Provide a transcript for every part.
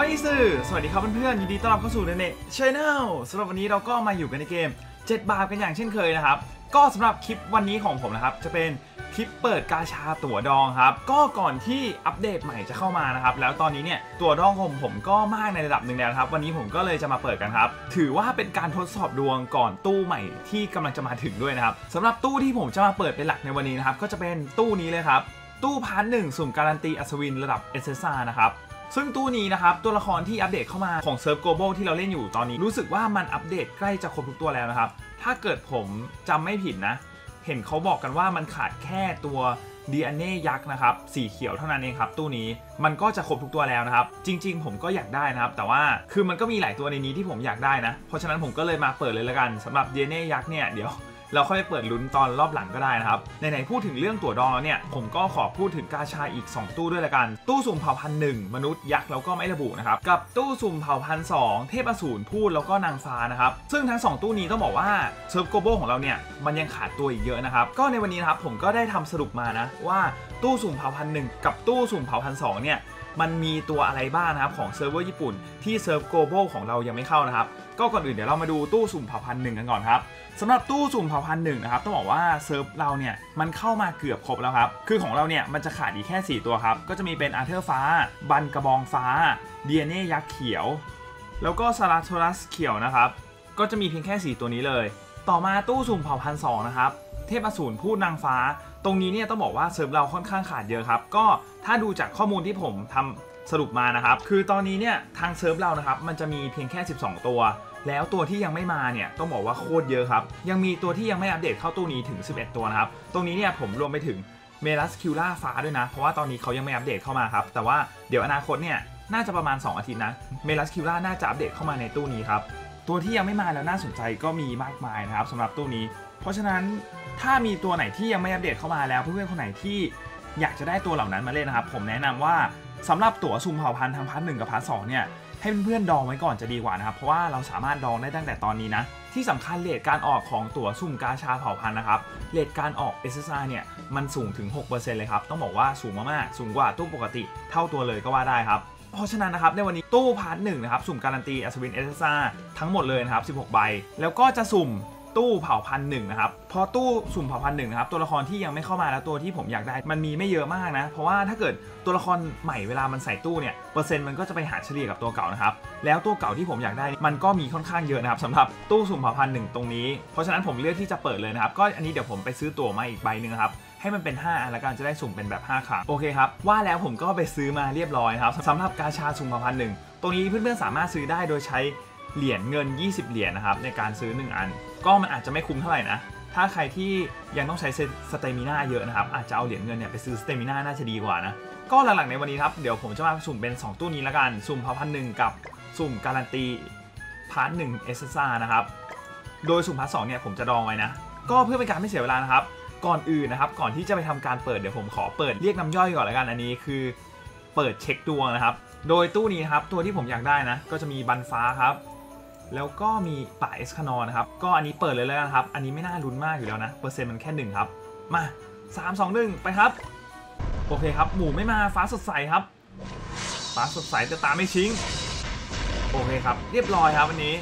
สื่อสวัสดีครับเพื่อนๆยินดีต้อนรับเข้าสู่เน็ตชาแนลสำหรับวันนี้เราก็มาอยู่กันในเกม7 บาทกันอย่างเช่นเคยนะครับก็สำหรับคลิปวันนี้ของผมนะครับจะเป็นคลิปเปิดกาชาตั๋วดองครับก็ก่อนที่อัปเดตใหม่จะเข้ามานะครับแล้วตอนนี้เนี่ยตั๋วดองของผมก็มากในระดับหนึ่งแล้วครับวันนี้ผมก็เลยจะมาเปิดกันครับถือว่าเป็นการทดสอบดวงก่อนตู้ใหม่ที่กำลังจะมาถึงด้วยนะครับสำหรับตู้ที่ผมจะมาเปิดเป็นหลักในวันนี้นะครับก็จะเป็นตู้นี้เลยครับตู้พาร์ท 1สุ่มการันตีอัศวินระดับ SSR นะครับซึ่งตู้นี้นะครับตัวละครที่อัปเดตเข้ามาของเซิร์ฟโกลบอลที่เราเล่นอยู่ตอนนี้รู้สึกว่ามันอัปเดตใกล้จะครบทุกตัวแล้วนะครับถ้าเกิดผมจำไม่ผิดนะเห็นเขาบอกกันว่ามันขาดแค่ตัวดีอันเน่ยักษ์นะครับสีเขียวเท่านั้นเองครับตู้นี้มันก็จะครบทุกตัวแล้วนะครับจริงๆผมก็อยากได้นะครับแต่ว่าคือมันก็มีหลายตัวในนี้ที่ผมอยากได้นะเพราะฉะนั้นผมก็เลยมาเปิดเลยละกันสำหรับดีอันเน่ยักษ์เนี่ยเดี๋ยวเราค่อยเปิดลุ้นตอนรอบหลังก็ได้นะครับไหนๆพูดถึงเรื่องตั๋วดองแล้วเนี่ยผมก็ขอพูดถึงกาชาอีก2ตู้ด้วยละกันตู้สุ่มเผ่าพันธุ์1มนุษย์ยักษ์แล้วก็ไม่ระบุนะครับกับตู้สุ่มเผ่าพันธุ์2เทพอสูรพูดแล้วก็นางฟ้านะครับซึ่งทั้ง2ตู้นี้ต้องบอกว่าเซิร์ฟโกลบอลของเราเนี่ยมันยังขาดตัวอีกเยอะนะครับก็ในวันนี้นะครับผมก็ได้ทำสรุปมานะว่าตู้สุ่มเผ่าพันธุ์1กับตู้สุ่มเผ่าพันธุ์2เนี่ยมันมีตัวอะไรบ้างนะครับของเซิร์ฟเวอร์ญี่ปุ่นที่เซิร์ฟโกลบอลของเรายังไม่เข้านะครับก็ก่อนอื่นเดี๋ยวเรามาดูตู้สุ่มเผ่าพันธุ์1กันก่อนครับสำหรับตู้สุ่มเผ่าพันธุ์1นะครับต้องบอกว่าเซิร์ฟเราเนี่ยมันเข้ามาเกือบครบแล้วครับคือของเราเนี่ยมันจะขาดอีกแค่4ตัวครับก็จะมีเป็นอาร์เธอร์ฟ้าบันกระบองฟ้าดีเน่ยักษ์เขียวแล้วก็ซาราโทรัสเขียวนะครับก็จะมีเพียงแค่4ตัวนี้เลยต่อมาตู้สุ่มเผ่าพันธุ์2นะครับเทพอสูรพูดนางฟ้าตรงนี้เนี่ยต้องบอกว่าเซิร์ฟเราค่อนข้างขาดเยอะครับก็ถ้าดูจากข้อมูลที่ผมทำสรุปมานะครับคือตอนนี้เนี่ยทางเซิร์ฟเรานะครับมันจะมีเพียงแค่12ตัวแล้วตัวที่ยังไม่มาเนี่ยต้องบอกว่าโคตรเยอะครับยังมีตัวที่ยังไม่อัปเดตเข้าตู้นี้ถึง11ตัวนะครับตรงนี้เนี่ยผมรวมไปถึงเมลัสคิวล่าฟ้าด้วยนะเพราะว่าตอนนี้เขายังไม่อัปเดตเข้ามาครับแต่ว่าเดี๋ยวอนาคตเนี่ยน่าจะประมาณ2อาทิตย์นะเมลัสคิวล่าน่าจะอัปเดตเข้ามาในตู้นี้ครับตัวที่ยังไม่มาแล้วน่าสนใจก็มีมากมายนะครับสำหรับตู้นี้เพราะฉะนั้นถ้ามีตัวไหนที่ยังไม่อัปเดตเข้ามาแล้วเพื่อนๆคนไหนที่อยากจะได้ตัวเหล่านั้นมาเล่นนะครับผมแนะนำว่าสำหรับตั๋วสุ่มเผ่าพันธุ์ทางพาร์ท 1กับพาร์ท 2เนี่ยให้เพื่อนๆดองไว้ก่อนจะดีกว่านะครับเพราะว่าเราสามารถดองได้ตั้งแต่ตอนนี้นะที่สำคัญเรทการออกของตั๋วสุ่มกาชาเผ่าพันธุ์นะครับเรทการออก SSR เนี่ยมันสูงถึง 6% เลยครับต้องบอกว่าสูงมากๆสูงกว่าตู้ปกติเท่าตัวเลยก็ว่าได้ครับเพราะฉะนั้นนะครับในวันนี้ตู้พาร์ท 1นะครับสุ่มการันตีอัศวิน SSR ทั้งหมดเลยนะครับ16 ใบแล้วก็จะสุ่มตู้เผ่าพันธุ์1นะครับพอตู้สุ่มเผ่าพันธุ์1นะครับตัวละครที่ยังไม่เข้ามาแล้วตัวที่ผมอยากได้มันมีไม่เยอะมากนะเพราะว่าถ้าเกิดตัวละครใหม่เวลามันใส่ตู้เนี่ยเปอร์เซ็นต์มันก็จะไปหารเฉลี่ยกับตัวเก่านะครับแล้วตัวเก่าที่ผมอยากได้มันก็มีค่อนข้างเยอะนะครับสำหรับตู้สุ่มเผ่าพันธุ์1ตรงนี้เพราะฉะนั้นผมเลือกที่จะเปิดเลยนะครับก็อันนี้เดี๋ยวผมไปซื้อตั๋วมาอีกใบนึงนะครับให้มันเป็น5อันแล้วกันจะได้สุ่มเป็นแบบ5ครั้งโอเคครับว่าแล้วผมก็ไปซื้อมาเรียบร้อยครับสำหรับกาชาสุ่มเผ่าพันธุ์1ตรงนี้เพื่อนๆสามารถซื้อได้โดยใช้เหรียญเงิน20เหรียญนะครับในการซื้อ1อันก็มันอาจจะไม่คุ้มเท่าไหร่นะถ้าใครที่ยังต้องใช้สเตมิน่าเยอะนะครับอาจจะเอาเหรียญเงินเนี่ยไปซื้อสเตมิน่าน่าจะดีกว่านะก็หลักๆในวันนี้ครับเดี๋ยวผมจะมาสุ่มเป็น2ตู้นี้ละกันสุ่มเผ่าพันธุ์1กับสุ่มการันตีพาร์ท 1 SSR นะครับโดยสุ่มพาร์ท 2เนี่ยผมจะดองไว้นะก็เพื่อเป็นการไม่เสียเวลานะครับก่อนอื่นนะครับก่อนที่จะไปทำการเปิดเดี๋ยวผมขอเปิดเรียกน้ำย่อยก่อนละกันอันนี้คือเปิดเช็คดวงนะครับโดยตู้นี้ครับตัวที่ผมอยากได้นะก็จะมีบันฟ้าครับแล้วก็มีป่าเอสคานอนะครับก็อันนี้เปิดเลยแล้วนะครับอันนี้ไม่น่าลุ้นมากอยู่แล้วนะเปอร์เซ็นต์มันแค่1ครับมา3 2 1ไปครับโอเคครับหมูไม่มาฟ้าสดใสครับฟ้าสดใสแต่ตาไม่ชิงโอเคครับเรียบร้อยครับวันนี้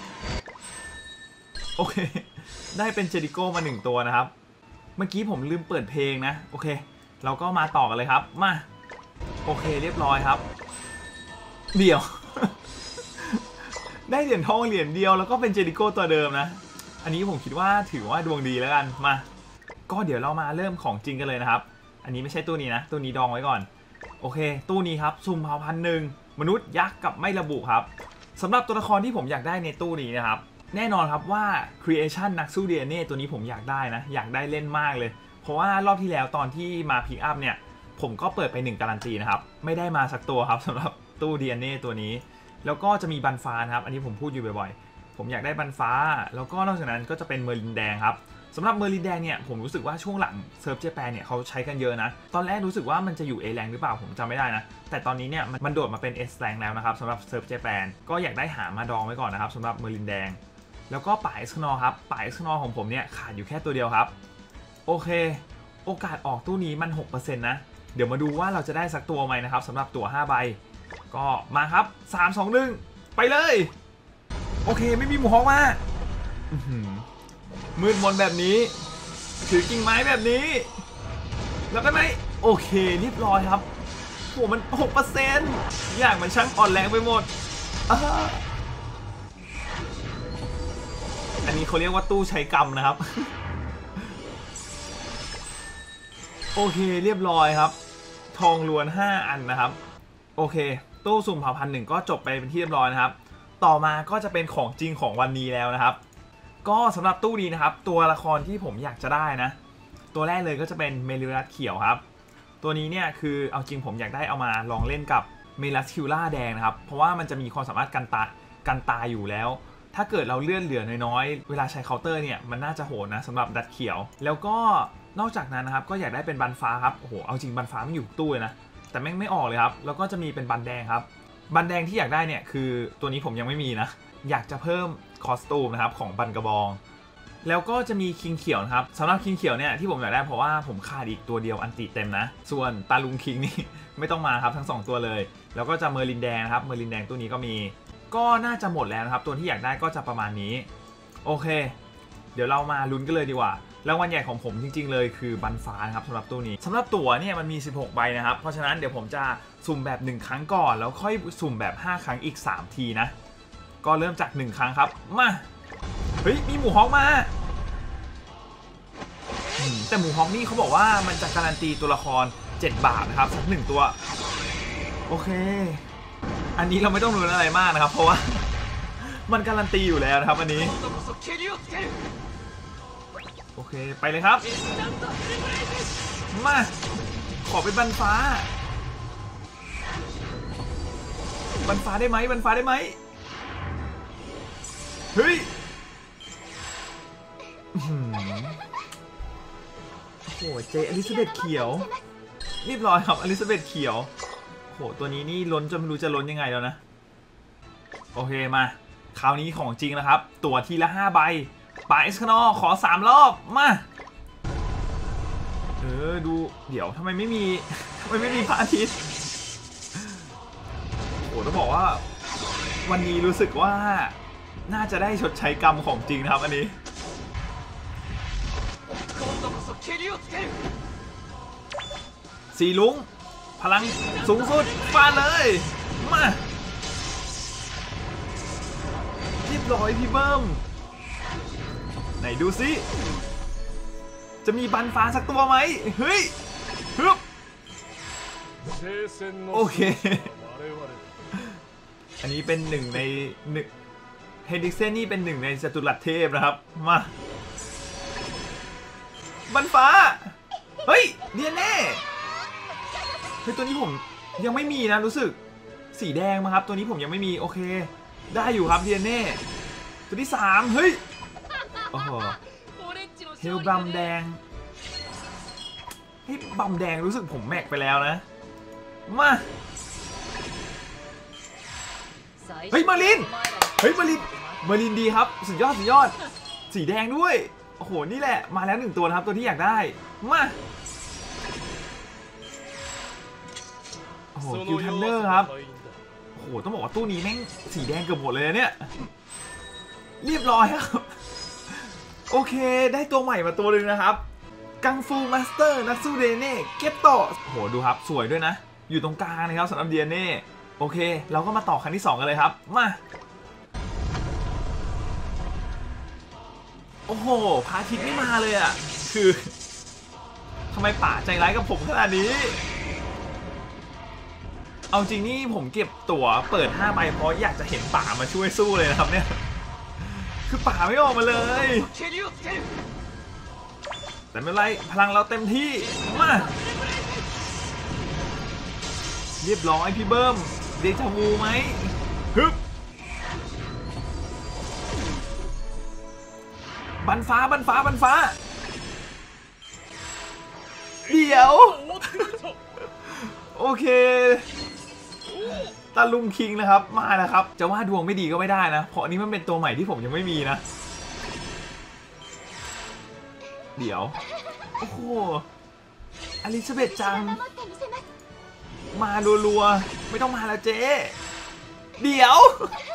โอเคได้เป็นเจริโก้มา1ตัวนะครับเมื่อกี้ผมลืมเปิดเพลงนะโอเคเราก็มาต่อกันเลยครับมาโอเคเรียบร้อยครับเดี๋ยว ได้เหรียญทองเหรียญเดียวแล้วก็เป็นเจริโก้ตัวเดิมนะอันนี้ผมคิดว่าถือว่าดวงดีแล้วกันมาก็เดี๋ยวเรามาเริ่มของจริงกันเลยนะครับอันนี้ไม่ใช่ตู้นี้นะตู้นี้ดองไว้ก่อนโอเคตู้นี้ครับสุ่มเผ่าพันธุ์1มนุษย์ยักษ์กับไม่ระบุครับสำหรับตัวละครที่ผมอยากได้ในตู้นี้นะครับแน่นอนครับว่า Creation นักสู้ DNA ตัวนี้ผมอยากได้นะอยากได้เล่นมากเลยเพราะว่ารอบที่แล้วตอนที่มาพิกอัพเนี่ยผมก็เปิดไป1การันตีนะครับไม่ได้มาสักตัวครับสำหรับตู้ DNA ตัวนี้แล้วก็จะมีบันฟ้าครับอันนี้ผมพูดอยู่บ่อยๆผมอยากได้บันฟ้าแล้วก็นอกจากนั้นก็จะเป็นเมอร์ลินแดงครับสำหรับเมอร์ลินแดงเนี่ยผมรู้สึกว่าช่วงหลังเซิร์ฟเจแปนเนี่ยเขาใช้กันเยอะนะตอนแรกรู้สึกว่ามันจะอยู่ A แรงหรือเปล่าผมจำไม่ได้นะแต่ตอนนี้เนี่ยมันโดดมาเป็น S แรงแล้วนะครับสำหรับเซิร์ฟเจแปนก็อยากได้หามาดองไว้ก่อนนะครับสำหรับเมอร์ลินแดงแล้วก็ป่าเอสคานอครับป่าเอสคานอของผมเนี่ยขาดอยู่แค่ตัวเดียวครับโอเคโอกาสออกตู้นี้มัน 6% นะเดี๋ยวมาดูว่าเราจะได้สักตัวไหมนะครับสำหรับตั๋ว5 ใบก็มาครับ3 2 1ไปเลยโอเคไม่มีหมูฮอกมามืดมนแบบนี้ถือกิ่งไม้แบบนี้แล้วได้ไหมโอเคเรียบร้อยครับโหมัน 6% อย่างมันช่างอ่อนแรงไปหมดอันนี้เขาเรียกว่าตู้ใช้กรรมนะครับโอเคเรียบร้อยครับทองล้วน5 อันนะครับโอเคตู้สุ่มเผ่าพันธุ์1ก็จบไปเป็นที่เรียบร้อยนะครับต่อมาก็จะเป็นของจริงของวันนี้แล้วนะครับก็สำหรับตู้นี้นะครับตัวละครที่ผมอยากจะได้นะตัวแรกเลยก็จะเป็นเมลิรัสเขียวครับตัวนี้เนี่ยคือเอาจริงผมอยากได้เอามาลองเล่นกับเมลัสคิวล่าแดงนะครับเพราะว่ามันจะมีความสามารถกันตายอยู่แล้วถ้าเกิดเราเลื่อนเหลือน้อยๆเวลาใช้เคาน์เตอร์เนี่ยมันน่าจะโหดนะสำหรับดัดเขียวแล้วก็นอกจากนั้นนะครับก็อยากได้เป็นบันฟ้าครับโอ้โหเอาจริงบันฟ้ามันอยู่ตู้เลยนะแต่แม่งไม่ออกเลยครับแล้วก็จะมีเป็นบันแดงครับบันแดงที่อยากได้เนี่ยคือตัวนี้ผมยังไม่มีนะอยากจะเพิ่มคอสตูมนะครับของบันกระบองแล้วก็จะมีคิงเขียวนะครับสำหรับคิงเขียวเนี่ยที่ผมอยากได้เพราะว่าผมขาดอีกตัวเดียวอันติเต็มนะส่วนตาลุงคิงนี่ ไม่ต้องมาครับทั้ง2ตัวเลยแล้วก็จะเมอร์ลินแดงนะครับเมอร์ลินแดงตัวนี้ก็มีก็น่าจะหมดแล้วนะครับตัวที่อยากได้ก็จะประมาณนี้โอเคเดี๋ยวเรามาลุ้นกันเลยดีกว่ารางวัลใหญ่ของผมจริงๆเลยคือบันฟ้านะครับสำหรับตู้นี้สำหรับตั๋วเนี่ยมันมี16 ใบนะครับเพราะฉะนั้นเดี๋ยวผมจะสุ่มแบบ1 ครั้งก่อนแล้วค่อยสุ่มแบบ5 ครั้งอีก3 ทีนะก็เริ่มจาก1 ครั้งครับมาเฮ้ยมีหมูฮอกมาแต่หมูฮอกนี่เขาบอกว่ามันจะการันตีตัวละคร7 บาทนะครับสัก1 ตัวโอเคอันนี้เราไม่ต้องลุ้นอะไรมากนะครับเพราะว่ามันการันตีอยู่แล้วนะครับอันนี้โอเคไปเลยครับมาขอเป็นบันฟ้าได้ไหมบันฟ้าได้ไหมเฮ้ยโอ้โหเจอลิซาเบธเขียวเรียบร้อยครับอลิซาเบธเขียวโหตัวนี้นี่ล้นจนไม่รู้จะล้นยังไงแล้วนะโอเคมาคราวนี้ของจริงนะครับตัวทีละ5 ใบปาเอสคานอขอ3 รอบมาดูเดี๋ยวทำไมไม่มีพระอาทิตย์โหต้องบอกว่าวันนี้รู้สึกว่าน่าจะได้ชดใช้กรรมของจริงนะครับอันนี้สีลุงพลังสูงสุดฟาดเลยมาเรียบร้อยพี่เบิ้มไหนดูสิจะมีบันฟ้าสักตัวไหมเฮ้ยฮึบโอเคอันนี้เป็น1 ในเฮนดิกเซนนี่เป็น1 ในจตุรัสเทพนะครับมาบันฟ้าเฮ้ยเดียนแน่เฮ้ยตัวนี้ผมยังไม่มีนะรู้สึกสีแดงมั้งครับตัวนี้ผมยังไม่มีโอเคได้อยู่ครับเดียนแน่ตัวที่3เฮ้ยโอ้โหเฮลบัมแดงเฮ้ยบัมแดงรู้สึกผมแม็กไปแล้วนะมาเฮ้ยมารินดีครับสุดยอดสีแดงด้วยโอ้โหนี่แหละมาแล้ว1 ตัวนะครับตัวที่อยากได้มาโอ้โหคิวทันเนอร์ครับโอ้โหต้องบอกว่าตู้นี้แม่งสีแดงเกือบหมดเลยเนี่ยเรียบร้อยครับโอเคได้ตัวใหม่มาตัวหนึ่งนะครับกังฟูมาสเตอร์นักสู้เดเน่เก็บต่อโอ้โหดูครับสวยด้วยนะอยู่ตรงกลางนะครับสำหรับเดเน่โอเคเราก็มาต่อครั้งที่2กันเลยครับมาโอ้โหพระอาทิตย์ไม่มาเลยอ่ะคือทำไมป่าใจร้ายกับผมขนาดนี้เอาจริงนี่ผมเก็บตั๋วเปิด5 ใบเพราะอยากจะเห็นป่ามาช่วยสู้เลยนะครับเนี่ยคือป่าไม่ออกมาเลยแต่ไม่เป็นไรพลังเราเต็มที่มาเรียบร้อยพี่เบิ้มเดจาวูไหมฮึบบันฟ้าเดี๋ยวโอเคตาลุงคิงนะครับมาแล้วครับจะว่าดวงไม่ดีก็ไม่ได้นะเพราะอันนี้มันเป็นตัวใหม่ที่ผมยังไม่มีนะเดี๋ยวโอ้โหอลิซาเบธจังมารัวๆไม่ต้องมาแล้วเจ๊เดี๋ยว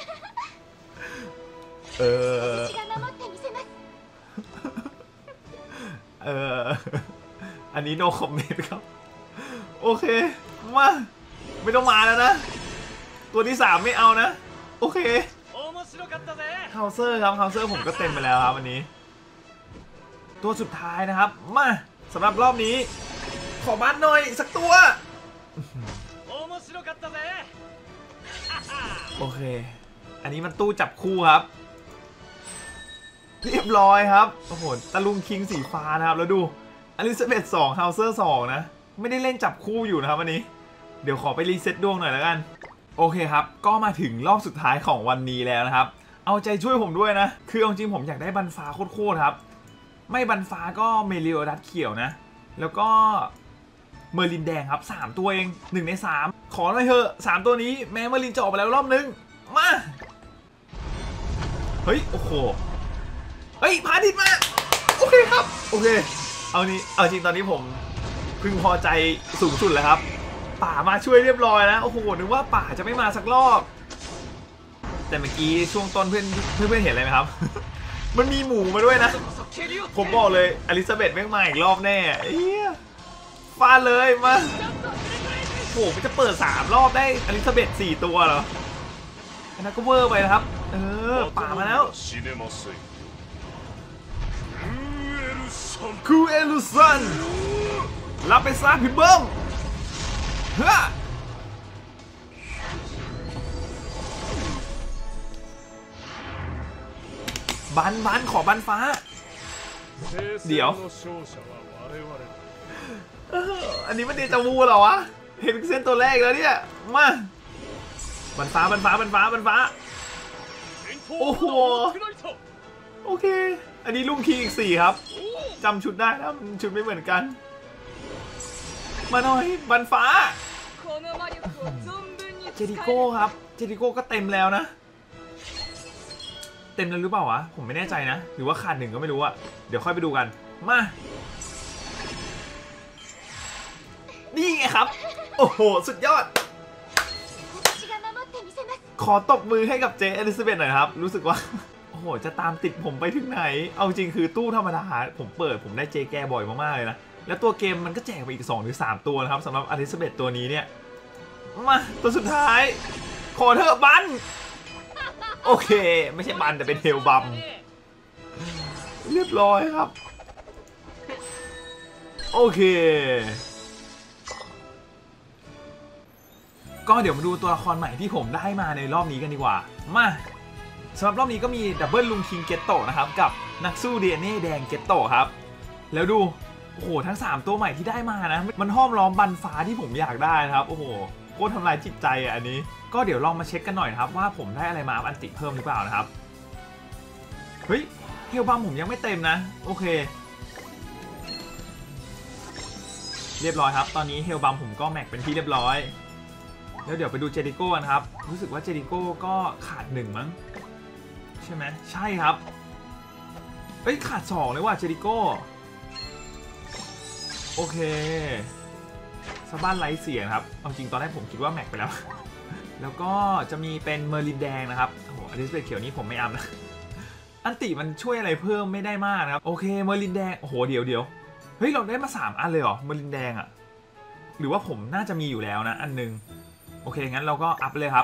อันนี้ no comment ครับโอเคมาไม่ต้องมาแล้วนะตัวที่3ไม่เอานะโอเคเฮาเซอร์ครับเฮาเซอร์ผมก็เต็มไปแล้วครับวันนี้ตัวสุดท้ายนะครับมาสำหรับรอบนี้ขอบัตรหน่อยสักตัวโอเคอันนี้มันตู้จับคู่ครับเรียบร้อยครับโอ้โหตะลุงคิงสีฟ้านะครับแล้วดูอลิซาเบธ2เฮาเซอร์2นะไม่ได้เล่นจับคู่อยู่นะครับวันนี้เดี๋ยวขอไปรีเซ็ตดวงหน่อยแล้วกันโอเคครับก็มาถึงรอบสุดท้ายของวันนี้แล้วนะครับเอาใจช่วยผมด้วยนะคือจริงผมอยากได้บันฟ้าโคตรครับไม่บันฟ้าก็เมลิโอดัสเขียวนะแล้วก็เมอร์ลินแดงครับ3ตัวเอง1ใน3ขอหน่อยเถอะ3ตัวนี้แม้เมอร์ลินจะออกไปแล้วรอบนึงมาเฮ้ยโอ้โหเฮ้ยพาดิดมาโอเคครับโอเคเอาจริงตอนนี้ผมพึงพอใจสูงสุดแล้วครับป่ามาช่วยเรียบร้อยนะโอ้โหนึกว่าป่าจะไม่มาสักรอบแต่เมื่อกี้ช่วงต้นเพื่อนเห็นอะไรไหมครับ มันมีหมูมาด้วยนะผมบอกเลยอลิซาเบธไม่มาอีกรอบแน่ฟาดเลยมาโอ้โหมันจะเปิด3รอบได้อลิซาเบธ4ตัวเหรออันนั้นก็เวอร์ไปนะครับป่ามาแล้วคูเอลูซันรับไปซะพี่เบิ้มเฮ้บันขอบันฟ้าเดี๋ยวอันนี้มันเดจาวูเหรอวะเห็นเส้นตัวแรกแล้วเนี่ยมาบันฟ้าโอ้โหโอเคอันนี้ลุงคีอีก4ครับจำชุดได้นะชุดไม่เหมือนกันมาหน่อยบันฟ้าเจดิโก้ครับเจดิโก้ก็เต็มแล้วนะเต็มแล้วหรือเปล่าวะผมไม่แน่ใจนะหรือว่าขาด1ก็ไม่รู้อะเดี๋ยวค่อยไปดูกันมานี่ไงครับโอ้โหสุดยอดขอตบมือให้กับเจอลิซาเบธหน่อยครับรู้สึกว่าโอ้โหจะตามติดผมไปถึงไหนเอาจริงคือตู้ธรรมดาผมได้เจแกบ่อยมากๆเลยนะแล้วตัวเกมมันก็แจกไปอีก2 หรือ 3ตัวนะครับสำหรับอลิซาเบธตัวนี้เนี่ยมาตัวสุดท้ายขอเถอะบันโอเคไม่ใช่บันแต่เป็นเฮลบัมเรียบร้อยครับโอเคก็เดี๋ยวมาดูตัวละครใหม่ที่ผมได้มาในรอบนี้กันดีกว่ามาสำหรับรอบนี้ก็มีดับเบิลลุงคิงเกตโตนะครับกับนักสู้เดเน่แดงเกตโตครับแล้วดูโอ้โหทั้ง3ตัวใหม่ที่ได้มานะมันห้อมล้อมบันฟ้าที่ผมอยากได้นะครับโอ้โหโคตรทำลายจิตใจอ่ะอันนี้ก็เดี๋ยวลองมาเช็คกันหน่อยนะครับว่าผมได้อะไรมาอันติเพิ่มหรือเปล่านะครับเฮ้ยเฮลบัมผมยังไม่เต็มนะโอเคเรียบร้อยครับตอนนี้เฮลบัมผมก็แม็กเป็นที่เรียบร้อยแล้วเดี๋ยวไปดูเจดิโก้นะครับรู้สึกว่าเจดิโก้ก็ขาด1มั้งใช่ไหมใช่ครับเอ้ยขาด2เลยว่ะเจดิโก้โอเคสบ้านไร้เสียงครับเอาจริงตอนแรกผมคิดว่าแม็กไปแล้วแล้วก็จะมีเป็นเมอร์ลินแดงนะครับโอ้โหอลิซาเบธเขียวนี้ผมไม่อัพนะอันติมันช่วยอะไรเพิ่มไม่ได้มากนะครับโอเคเมอร์ลินแดงโอ้โหเดี๋ยวเฮ้ยเราได้มา3 อันเลยเหรอเมอร์ลินแดงอะหรือว่าผมน่าจะมีอยู่แล้วนะอันนึงโอเคงั้นเราก็อัพเลยครับ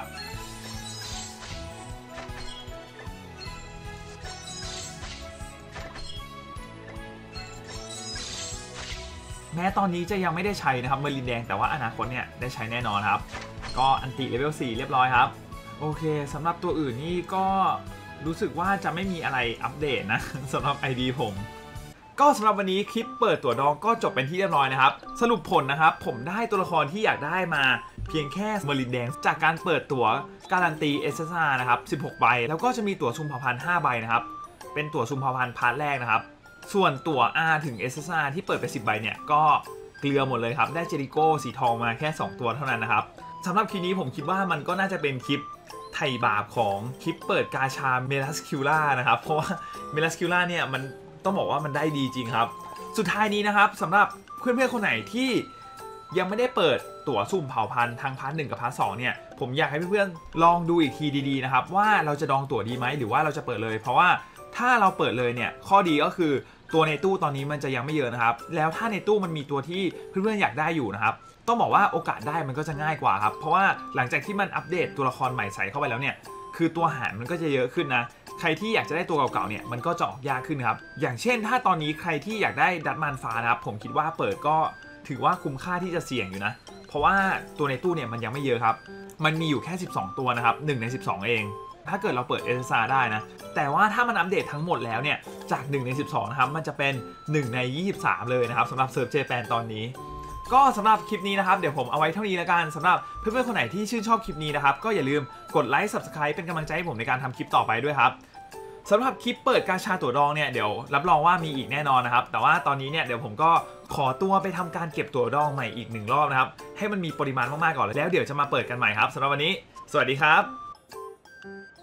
แม้ตอนนี้จะยังไม่ได้ใช้นะครับเมอร์ลินแดงแต่ว่าอนาคตเนี่ยได้ใช้แน่นอนครับก็อันติเลเวล4เรียบร้อยครับโอเคสำหรับตัวอื่นนี่ก็รู้สึกว่าจะไม่มีอะไรอัปเดตนะสำหรับ ID ผมก็สำหรับวันนี้คลิปเปิดตัวดองก็จบเป็นที่เรียบร้อยนะครับสรุปผลนะครับผมได้ตัวละครที่อยากได้มาเพียงแค่เมอร์ลินแดงจากการเปิดตัวการันตี SSR นะครับ16 ใบแล้วก็จะมีตั๋วชุมเผ่าพันธุ์5 ใบนะครับเป็นตั๋วชุมเผ่าพันธุ์พาร์ทแรกนะครับส่วนตั๋ว R ถึง SSR ที่เปิดไป10 ใบเนี่ยก็เกลือหมดเลยครับได้เจริโก้สีทองมาแค่2 ตัวเท่านั้นนะครับสำหรับคลิปนี้ผมคิดว่ามันก็น่าจะเป็นคลิปไถ่บาปของคลิปเปิดกาชาเมลัสคิวล่านะครับเพราะว่าเมลัสคิวล่าเนี่ยมันต้องบอกว่ามันได้ดีจริงครับสุดท้ายนี้นะครับสำหรับเพื่อนๆคนไหนที่ยังไม่ได้เปิดตั๋วสุ่มเผ่าพันธุ์ทางพาร์ท 1กับพาร์ท 2เนี่ยผมอยากให้เพื่อนๆลองดูอีกทีดีๆนะครับว่าเราจะดองตั๋วดีไหมหรือว่าเราจะเปิดเลยเพราะว่าถ้าเราเปิดเลยเนี่ยข้อดีก็คือตัวในตู้ตอนนี้มันจะยังไม่เยอะนะครับแล้วถ้าในตู้มันมีตัวที่เพื่อนๆอยากได้อยู่นะครับต้องบอกว่าโอกาสได้มันก็จะง่ายกว่าครับเพราะว่าหลังจากที่มันอัปเดตตัวละครใหม่ใส่เข้าไปแล้วเนี่ยคือตัวหารมันก็จะเยอะขึ้นนะใครที่อยากจะได้ตัวเก่าๆเนี่ยมันก็จะออกยากขึ้นครับอย่างเช่นถ้าตอนนี้ใครที่อยากได้ดัตมันฟ้านะครับผมคิดว่าเปิดก็ถือว่าคุ้มค่าที่จะเสี่ยงอยู่นะเพราะว่าตัวในตู้เนี่ยมันยังไม่เยอะครับมันมีอยู่แค่12ตัวนะครับ1ใน12เองถ้าเกิดเราเปิดเอสซาได้นะแต่ว่าถ้ามันอัปเดตทั้งหมดแล้วเนี่ยจาก1ใน12นะครับมันจะเป็น1ใน23เลยนะครับสำหรับเซิร์ฟเจแปนตอนนี้ก็สำหรับคลิปนี้นะครับเดี๋ยวผมเอาไว้เท่านี้แล้วกันสำหรับเพื่อนๆคนไหนที่ชื่นชอบคลิปนี้นะครับก็อย่าลืมกดไลค์ Subscribe เป็นกำลังใจให้ผมในการทำคลิปต่อไปด้วยครับสำหรับคลิปเปิดกาชาตั๋วดองเนี่ยเดี๋ยวรับรองว่ามีอีกแน่นอนนะครับแต่ว่าตอนนี้เนี่ยเดี๋ยวผมก็ขอตัวไปทำการเก็บตั๋วดองใหม่อีก1รอบนะครับให้มันมีปริมาณมากๆก่อนแล้วเดี๋ยวจะมาเปิดกันใหม่ครับสำหรับวันนี้สวัสดีครับ